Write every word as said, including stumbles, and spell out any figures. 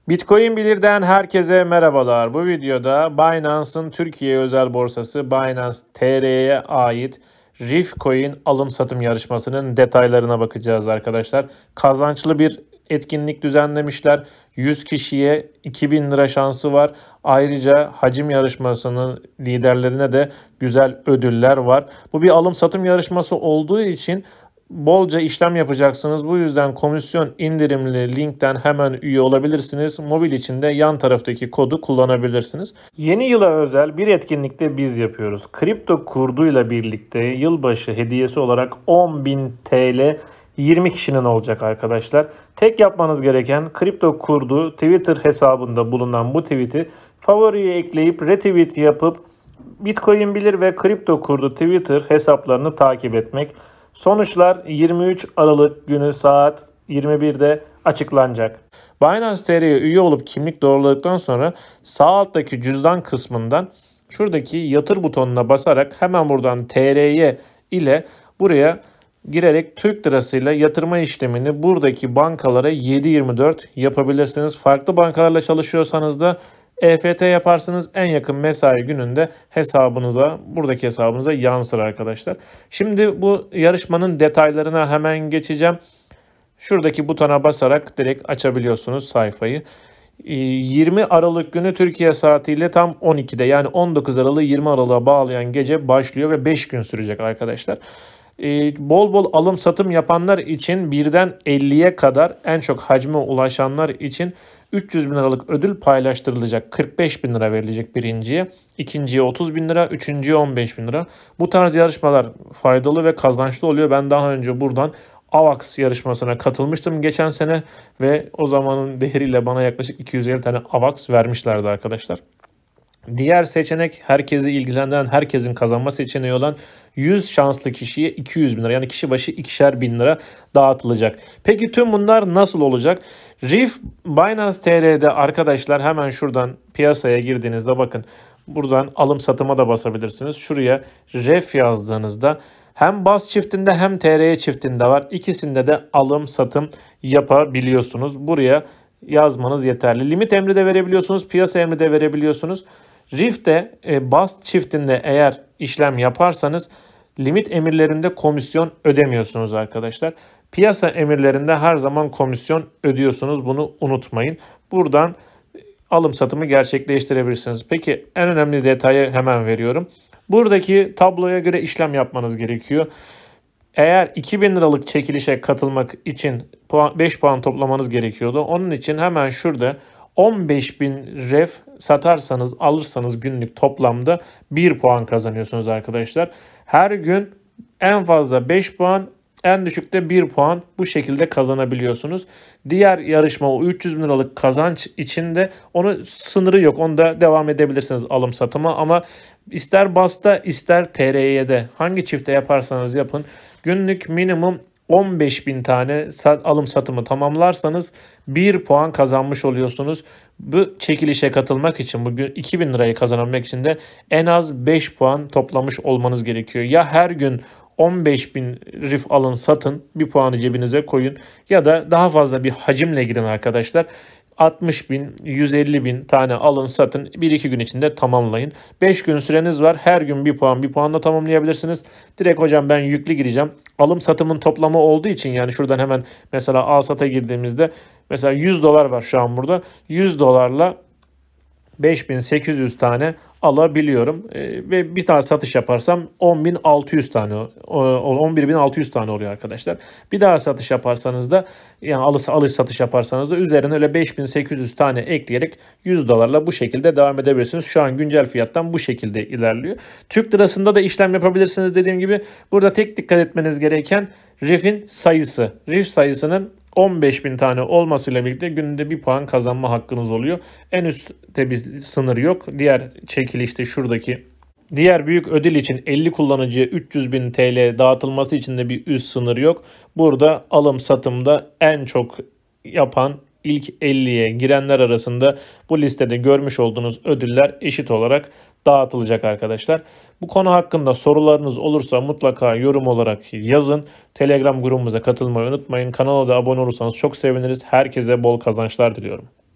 Bitcoin Bilir'den herkese merhabalar. Bu videoda Binance'ın Türkiye özel borsası Binance T R'ye ait Riff Coin alım satım yarışmasının detaylarına bakacağız arkadaşlar. Kazançlı bir etkinlik düzenlemişler. yüz kişiye iki bin lira şansı var. Ayrıca hacim yarışmasının liderlerine de güzel ödüller var. Bu bir alım satım yarışması olduğu için bolca işlem yapacaksınız. Bu yüzden komisyon indirimli linkten hemen üye olabilirsiniz. Mobil için de yan taraftaki kodu kullanabilirsiniz. Yeni yıla özel bir etkinlikte biz yapıyoruz. Kripto kurduyla birlikte yılbaşı hediyesi olarak on bin T L yirmi kişinin olacak arkadaşlar. Tek yapmanız gereken kripto kurdu Twitter hesabında bulunan bu tweet'i favoriye ekleyip retweet yapıp Bitcoin Bilir ve kripto kurdu Twitter hesaplarını takip etmek. Sonuçlar yirmi üç Aralık günü saat yirmi birde açıklanacak. Binance T R'ye üye olup kimlik doğruladıktan sonra sağ alttaki cüzdan kısmından şuradaki yatır butonuna basarak hemen buradan T R'ye ile buraya girerek Türk lirasıyla yatırma işlemini buradaki bankalara yedi yirmi dört yapabilirsiniz. Farklı bankalarla çalışıyorsanız da E F T yaparsınız, en yakın mesai gününde hesabınıza, buradaki hesabınıza yansır arkadaşlar. Şimdi bu yarışmanın detaylarına hemen geçeceğim. Şuradaki butona basarak direkt açabiliyorsunuz sayfayı. yirmi Aralık günü Türkiye saatiyle tam on ikide, yani on dokuz Aralık'ı yirmi Aralık'a bağlayan gece başlıyor ve beş gün sürecek arkadaşlar. Bol bol alım satım yapanlar için birden elliye kadar, en çok hacme ulaşanlar için üç yüz bin liralık ödül paylaştırılacak. kırk beş bin lira verilecek birinciye, ikinciye otuz bin lira, üçüncüye on beş bin lira. Bu tarz yarışmalar faydalı ve kazançlı oluyor. Ben daha önce buradan AVAX yarışmasına katılmıştım geçen sene ve o zamanın değeriyle bana yaklaşık iki yüz elli tane AVAX vermişlerdi arkadaşlar. Diğer seçenek, herkesi ilgilendiren, herkesin kazanma seçeneği olan yüz şanslı kişiye iki yüz bin lira, yani kişi başı ikişer bin lira dağıtılacak. Peki tüm bunlar nasıl olacak? Riff Binance T R'de arkadaşlar, hemen şuradan piyasaya girdiğinizde bakın, buradan alım satıma da basabilirsiniz. Şuraya ref yazdığınızda hem bas çiftinde hem T R çiftinde var. İkisinde de alım satım yapabiliyorsunuz. Buraya yazmanız yeterli. Limit emri de verebiliyorsunuz, piyasa emri de verebiliyorsunuz. Riff'te e, bast çiftinde eğer işlem yaparsanız limit emirlerinde komisyon ödemiyorsunuz arkadaşlar. Piyasa emirlerinde her zaman komisyon ödüyorsunuz. Bunu unutmayın. Buradan alım satımı gerçekleştirebilirsiniz. Peki en önemli detayı hemen veriyorum. Buradaki tabloya göre işlem yapmanız gerekiyor. Eğer iki bin liralık çekilişe katılmak için beş puan toplamanız gerekiyordu. Onun için hemen şurada on beş bin ref satarsanız, alırsanız günlük toplamda bir puan kazanıyorsunuz arkadaşlar. Her gün en fazla beş puan, en düşükte bir puan bu şekilde kazanabiliyorsunuz. Diğer yarışma, o üç yüz bin liralık kazanç içinde, onun sınırı yok. Onda devam edebilirsiniz alım satıma, ama ister basta ister T R'ye de hangi çifte yaparsanız yapın, günlük minimum on beş bin tane alım satımı tamamlarsanız bir puan kazanmış oluyorsunuz. Bu çekilişe katılmak için, bugün iki bin lirayı kazanabilmek için de en az beş puan toplamış olmanız gerekiyor. Ya her gün on beş bin rif alın satın, bir puanı cebinize koyun, ya da daha fazla bir hacimle girin arkadaşlar. altmış bin, yüz elli bin tane alın satın, bir iki gün içinde tamamlayın. beş gün süreniz var. Her gün bir puan bir puanla tamamlayabilirsiniz. Direkt hocam ben yüklü gireceğim. Alım satımın toplamı olduğu için, yani şuradan hemen mesela al sata girdiğimizde mesela yüz dolar var şu an burada. yüz dolarla beş bin sekiz yüz tane alabiliyorum. Ee, ve bir tane satış yaparsam on bin altı yüz tane, on bir bin altı yüz tane oluyor arkadaşlar. Bir daha satış yaparsanız da, yani alış, alış satış yaparsanız da üzerine öyle beş bin sekiz yüz tane ekleyerek yüz dolarla bu şekilde devam edebilirsiniz. Şu an güncel fiyattan bu şekilde ilerliyor. Türk lirasında da işlem yapabilirsiniz dediğim gibi. Burada tek dikkat etmeniz gereken Riff'in sayısı. Riff sayısının on beş bin tane olmasıyla birlikte günde bir puan kazanma hakkınız oluyor. En üstte bir sınır yok. Diğer çekilişte şuradaki diğer büyük ödül için elli kullanıcıya üç yüz bin T L dağıtılması için de bir üst sınır yok. Burada alım satımda en çok yapan ilk elliye girenler arasında bu listede görmüş olduğunuz ödüller eşit olarak dağıtılacak arkadaşlar. Bu konu hakkında sorularınız olursa mutlaka yorum olarak yazın. Telegram grubumuza katılmayı unutmayın. Kanala da abone olursanız çok seviniriz. Herkese bol kazançlar diliyorum.